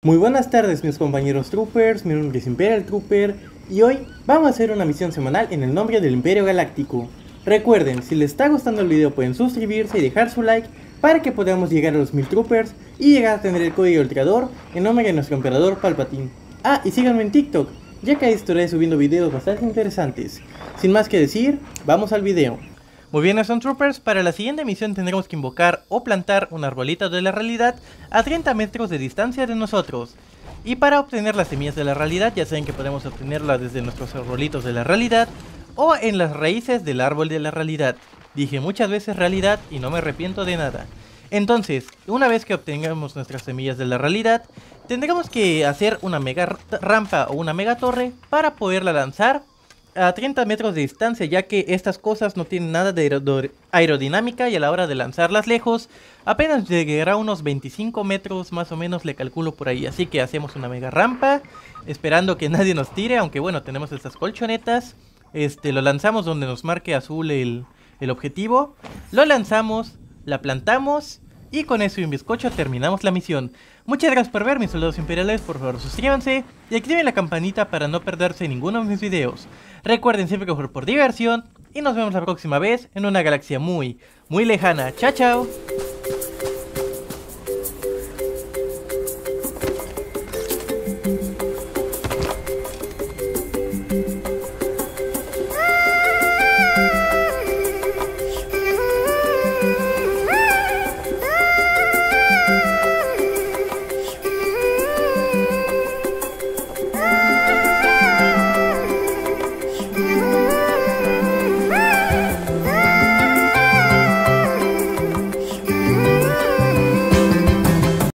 Muy buenas tardes mis compañeros troopers, mi nombre es Imperial Trooper y hoy vamos a hacer una misión semanal en el nombre del Imperio Galáctico. Recuerden, si les está gustando el video pueden suscribirse y dejar su like para que podamos llegar a los 1000 troopers y llegar a tener el código del creador en nombre de nuestro emperador Palpatine. Ah, y síganme en TikTok, ya que ahí estaré subiendo videos bastante interesantes. Sin más que decir, vamos al video. Muy bien, Stone Troopers, para la siguiente misión tendremos que invocar o plantar un arbolito de la realidad a 30 metros de distancia de nosotros. Y para obtener las semillas de la realidad, ya saben que podemos obtenerlas desde nuestros arbolitos de la realidad o en las raíces del árbol de la realidad. Dije muchas veces realidad y no me arrepiento de nada. Entonces, una vez que obtengamos nuestras semillas de la realidad, tendremos que hacer una mega rampa o una mega torre para poderla lanzar a 30 metros de distancia, ya que estas cosas no tienen nada de aerodinámica y a la hora de lanzarlas lejos apenas llegará a unos 25 metros más o menos, le calculo por ahí. Así que hacemos una mega rampa esperando que nadie nos tire, aunque bueno, tenemos estas colchonetas. Lo lanzamos donde nos marque azul el objetivo, lo lanzamos, la plantamos y con eso y un bizcocho terminamos la misión. Muchas gracias por ver, mis soldados imperiales. Por favor suscríbanse y activen la campanita para no perderse ninguno de mis videos. Recuerden siempre que jugar por diversión y nos vemos la próxima vez en una galaxia muy lejana. Chao, chao.